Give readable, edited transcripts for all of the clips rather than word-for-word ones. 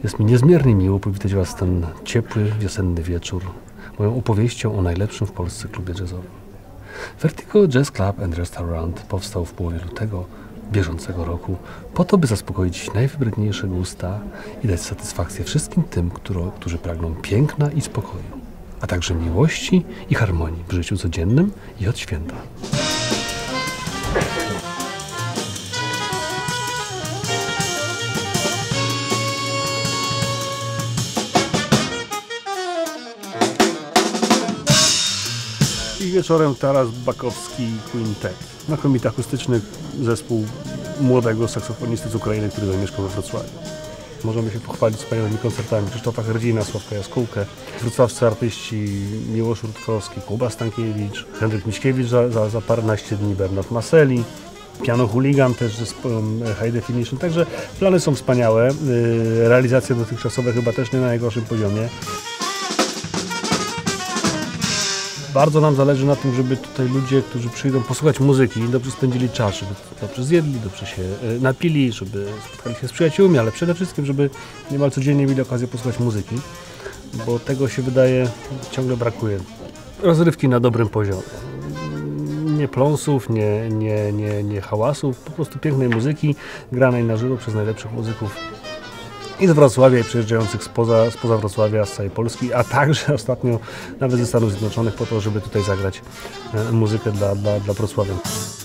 Jest mi niezmiernie miło powitać Was w ten ciepły, wiosenny wieczór moją opowieścią o najlepszym w Polsce klubie jazzowym. Vertigo Jazz Club and Restaurant powstał w połowie lutego bieżącego roku po to, by zaspokoić najwybredniejsze gusta i dać satysfakcję wszystkim tym, którzy pragną piękna i spokoju, a także miłości i harmonii w życiu codziennym i od święta. I wieczorem Taras Bakowski Quintet. Znakomity akustyczny zespół młodego saksofonisty z Ukrainy, który zamieszkał we Wrocławiu. Możemy się pochwalić wspaniałymi koncertami Krzysztofa Herdzina, Sławka Jaskółkę, wrocławscy artyści Miłosz Rutkowski, Kuba Stankiewicz, Henryk Miśkiewicz za paręnaście dni, Bernard Maseli, Piano Hooligan też z zespołem High Definition. Także plany są wspaniałe, realizacje dotychczasowe chyba też nie na najgorszym poziomie. Bardzo nam zależy na tym, żeby tutaj ludzie, którzy przyjdą posłuchać muzyki, dobrze spędzili czas, żeby dobrze zjedli, dobrze się napili, żeby spotkali się z przyjaciółmi, ale przede wszystkim, żeby niemal codziennie mieli okazję posłuchać muzyki, bo tego się wydaje ciągle brakuje. Rozrywki na dobrym poziomie. Nie pląsów, nie hałasów, po prostu pięknej muzyki, granej na żywo przez najlepszych muzyków i z Wrocławia, i przyjeżdżających spoza Wrocławia, z całej Polski, a także ostatnio nawet ze Stanów Zjednoczonych po to, żeby tutaj zagrać muzykę dla Wrocławia.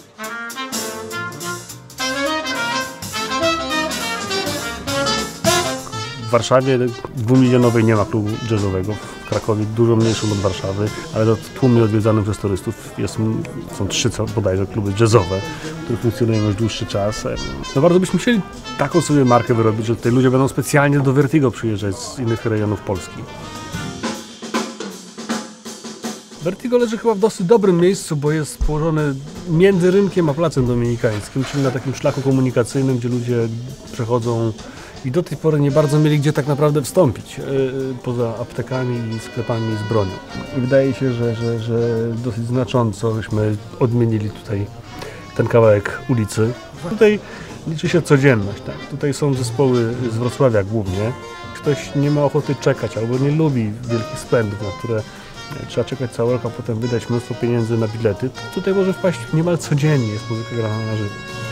W Warszawie 2-milionowej nie ma klubu jazzowego, w Krakowie dużo mniejszym od Warszawy, ale to tłumnie odwiedzanym przez turystów są 3 bodajże kluby jazzowe, które funkcjonują już dłuższy czas. No bardzo byśmy chcieli taką sobie markę wyrobić, że tutaj ludzie będą specjalnie do Vertigo przyjeżdżać z innych rejonów Polski. Vertigo leży chyba w dosyć dobrym miejscu, bo jest położony między Rynkiem a Placem Dominikańskim, czyli na takim szlaku komunikacyjnym, gdzie ludzie przechodzą i do tej pory nie bardzo mieli gdzie tak naprawdę wstąpić, poza aptekami i sklepami z bronią. I wydaje się, że dosyć znacząco żeśmy odmienili tutaj ten kawałek ulicy. Tutaj liczy się codzienność, tak? Tutaj są zespoły z Wrocławia głównie. Ktoś nie ma ochoty czekać albo nie lubi wielkich spędów, na które trzeba czekać cały rok, a potem wydać mnóstwo pieniędzy na bilety. Tutaj może wpaść niemal codziennie, jest muzyka grana na żywo.